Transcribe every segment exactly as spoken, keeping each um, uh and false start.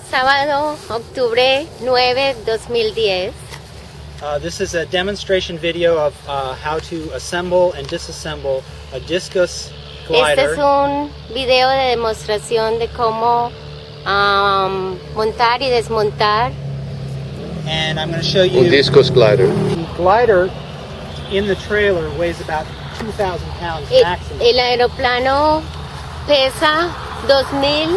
Sábado, octubre nueve, dos mil diez. Uh, this is a demonstration video of uh, how to assemble and disassemble a discus glider. Este es un video de demostración de cómo um, montar y desmontar And I'm going to show you un discus glider. The glider in the trailer weighs about two thousand pounds el, maximum. el aeroplano pesa dos mil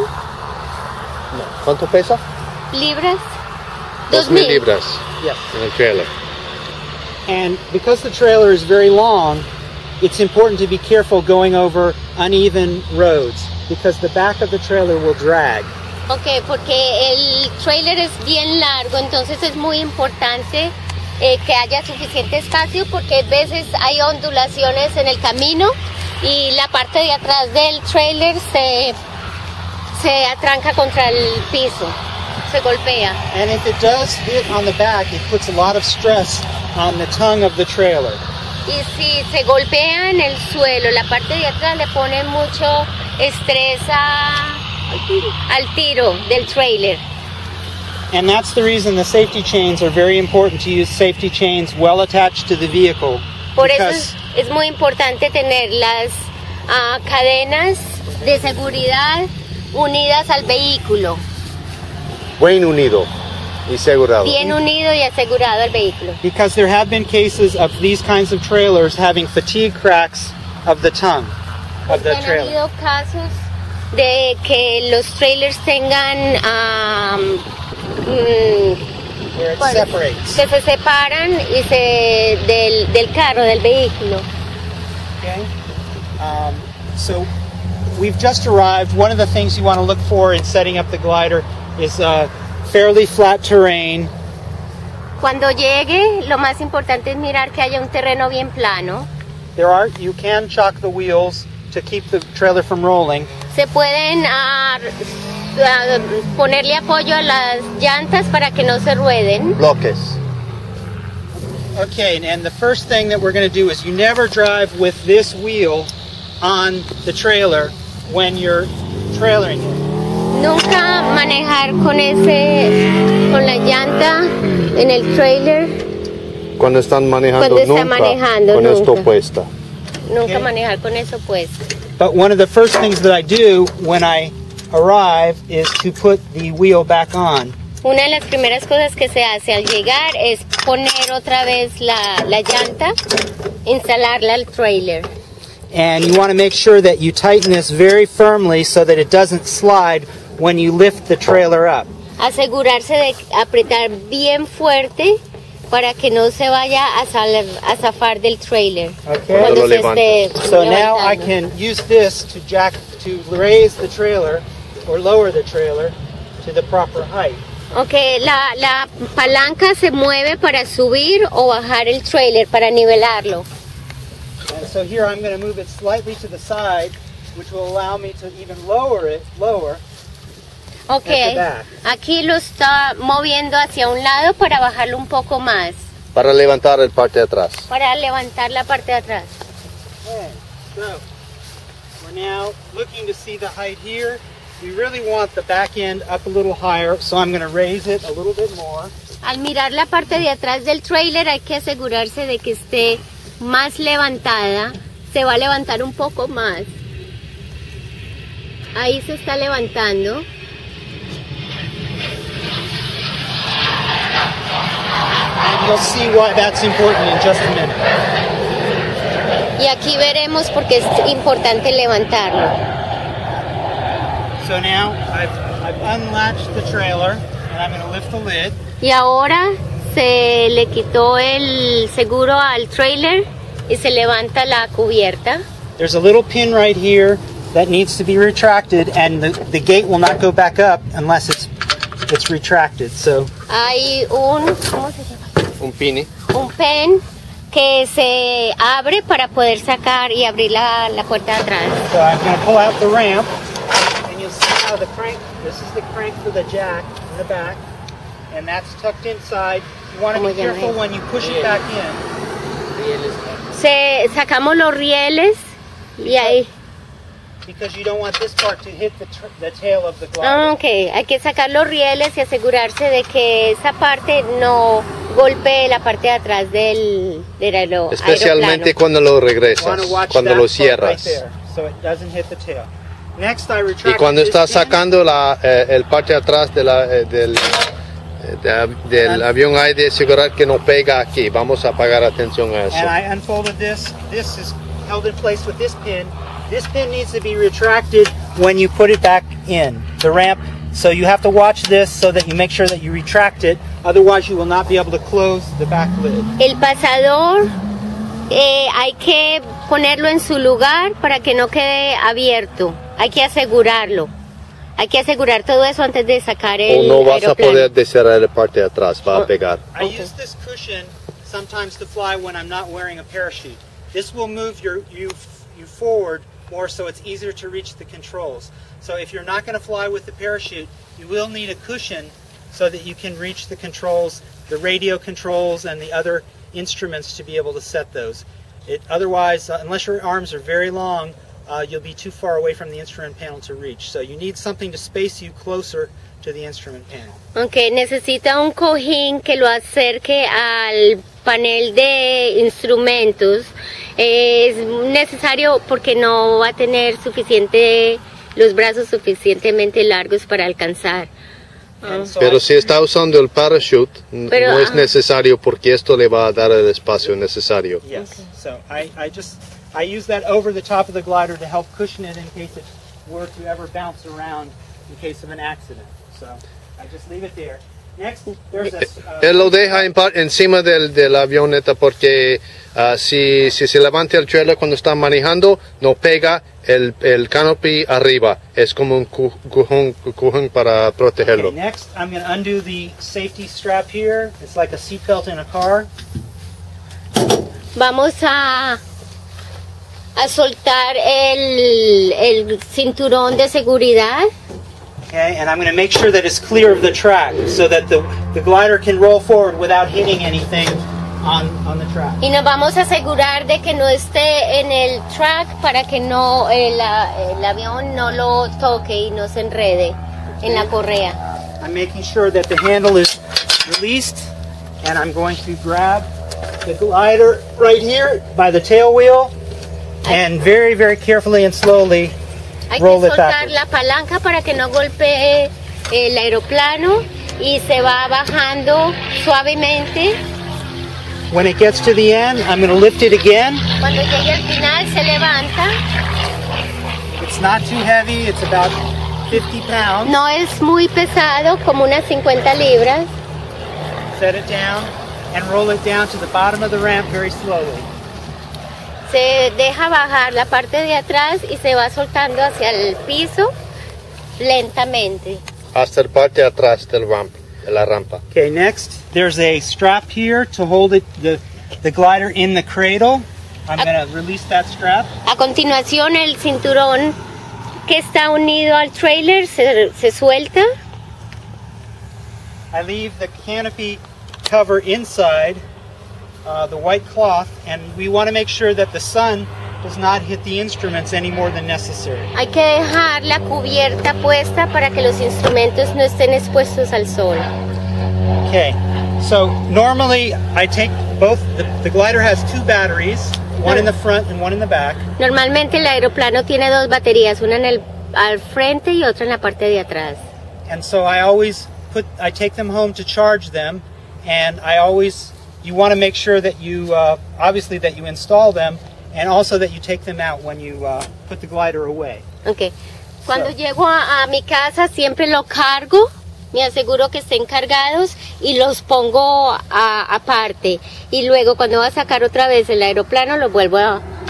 ¿Cuánto pesa? libras. Dos mil libras. Yes. En el trailer. And because the trailer is very long, it's important to be careful going over uneven roads because the back of the trailer will drag. Ok, porque el trailer es bien largo, entonces es muy importante eh, que haya suficiente espacio porque a veces hay ondulaciones en el camino y la parte de atrás del trailer se, se atranca contra el piso, se golpea. And if it does hit on the back, it puts a lot of stress on the tongue of the trailer. Y si se golpea en el suelo, la parte de atrás le pone mucho estrés a, al, tiro. al tiro del trailer. And that's the reason the safety chains are very important, to use safety chains well attached to the vehicle. Por eso es, es muy importante tener las uh, cadenas de seguridad unidas al vehículo. Buen unido y asegurado. Bien unido y asegurado al vehículo. Because there have been cases of these kinds of trailers having fatigue cracks of the tongue of the trailer. Han habido casos de que los trailers tengan um, mm, where it bueno, separates. que se separan y se del, del carro, del vehículo. Okay. Um, so we've just arrived. One of the things you want to look for in setting up the glider is uh, fairly flat terrain. Cuando llegue, lo más importante es mirar que haya un terreno bien plano. There are you can chock the wheels to keep the trailer from rolling. Se pueden uh, uh, ponerle apoyo a las llantas para que no se rueden. Bloques. Okay, and the first thing that we're going to do is you never drive with this wheel on the trailer when you're trailering it. Nunca manejar con ese, con la llanta en el trailer. Cuando están manejando, Cuando está nunca manejando, con nunca. esto puesta. Nunca Okay. manejar con eso puesto. But one of the first things that I do when I arrive is to put the wheel back on. Una de las primeras cosas que se hace al llegar es poner otra vez la, la llanta, instalarla al trailer. And you want to make sure that you tighten this very firmly so that it doesn't slide when you lift the trailer up. Asegurarse de apretar bien fuerte para que no se vaya a, salir, a zafar del trailer. Okay. Cuando se esté So now I levantando. can use this to jack to raise the trailer or lower the trailer to the proper height. Okay, la, la palanca se mueve para subir o bajar el trailer, para nivelarlo. And so here I'm going to move it slightly to the side, which will allow me to even lower it lower. Okay, At aquí lo está moviendo hacia un lado para bajarlo un poco más, Para levantar el parte de atrás. para levantar la parte de atrás. Okay. So we're now looking to see the height here. We really want the back end up a little higher, so I'm going to raise it a little bit more. Al mirar la parte de atrás del trailer hay que asegurarse de que esté más levantada. Se va a levantar un poco más. Ahí se está levantando. And you'll see why that's important in just a minute. Y aquí veremos por qué es importante levantarlo. So now I've, I've unlatched the trailer and I'm going to lift the lid. Y ahora se le quitó el seguro al trailer y se levanta la cubierta. There's a little pin right here that needs to be retracted, and the, the gate will not go back up unless it's it's retracted. So Hay un, ¿cómo se llama? Un pini. Un pen que se abre para poder sacar y abrir la, la puerta de atrás. So I'm going to pull out the ramp, and you'll see how the crank, this is the crank for the jack in the back, and that's tucked inside. You want to be careful when you push it back in. Se, sacamos los rieles y ahí. because you don't want this part to hit the, tr the tail of the glider. Ah, ok, hay que sacar los rieles y asegurarse de que esa parte no golpee la parte de atrás del, del aero, Especialmente aeroplano. cuando lo You wanna regresas, watch cuando that lo part right cierras. there, so it doesn't hit the tail. Next, I Y retract cuando this estás pin. sacando la, eh, el parte de atrás de la, eh, del, eh, de- del avión, hay de asegurar que no pega aquí. Vamos a pagar atención a eso. And I unfolded this. This is held in place with this pin. This pin needs to be retracted when you put it back in the ramp. So you have to watch this so that you make sure that you retract it. Otherwise, you will not be able to close the back lid. El pasador eh, hay que ponerlo en su lugar para que no quede abierto. Hay que asegurarlo. Hay que asegurar todo eso antes de sacar O el no vas a aeroplano. poder descerrar la parte de atrás, va a pegar. I Okay. use this cushion sometimes to fly when I'm not wearing a parachute. This will move your you you forward more, so it's easier to reach the controls. So if you're not going to fly with the parachute, you will need a cushion so that you can reach the controls, the radio controls, and the other instruments to be able to set those. It, otherwise, uh, unless your arms are very long, uh, you'll be too far away from the instrument panel to reach. So you need something to space you closer to the instrument panel. Aunque necesita un cojín que lo acerque al panel de instrumentos. Es necesario porque no va a tener suficiente, los brazos suficientemente largos para alcanzar. And so Pero I- si está usando el parachute, n- Pero, no es ah. necesario porque esto le va a dar el espacio necesario. Yes. So I, I just I use that over the top of the glider to help cushion it in case it were to ever bounce around in case of an accident. So I just leave it there. Next, there's a. Uh, Él lo deja en par- encima del, de la avioneta porque ah, si, si se levanta el trailer cuando está manejando, no pega el, el canopy arriba. Es como un cu- cujón, cujón para okay, protegerlo. next, I'm going to undo the safety strap here. It's like a seatbelt in a car. Vamos a, a soltar el, el cinturón de seguridad. Okay, and I'm going to make sure that it's clear of the track so that the, the glider can roll forward without hitting anything on, on the track. Y nos vamos a asegurar de que no esté en el track para que no el, a- el avión no lo toque y no se enrede en la correa. I'm making sure that the handle is released, and I'm going to grab the glider right here by the tail wheel and very, very carefully and slowly Hay que roll it soltar backwards. la palanca para que no golpee el aeroplano y se va bajando suavemente. When it gets to the end, I'm going to lift it again. Cuando llegue al final se levanta. It's not too heavy, it's about fifty pounds. No es muy pesado, como unas cincuenta libras. Set it down and roll it down to the bottom of the ramp very slowly. Se deja bajar la parte de atrás y se va soltando hacia el piso lentamente. Hasta el parte de atrás del ramp, de la rampa. Okay, next, there's a strap here to hold it, the, the glider in the cradle. I'm going to release that strap. A continuación, el cinturón que está unido al trailer se, se suelta. I leave the canopy cover inside uh, the white cloth, and we want to make sure that the sun does not hit the instruments any more than necessary. Hay que dejar la cubierta puesta para que los instrumentos no estén expuestos al sol. Okay, so normally I take both, the, the glider has two batteries, one in the front and one in the back. Normalmente el aeroplano tiene dos baterías, una en el al frente y otra en la parte de atrás. And so I always put, I take them home to charge them, and I always, you want to make sure that you, uh, obviously that you install them, and also that you take them out when you uh, put the glider away. Okay. Cuando So- llego a, a mi casa siempre lo cargo, me aseguro que estén cargados y los pongo a- aparte. Y luego cuando va a sacar otra vez el aeroplano lo vuelvo a,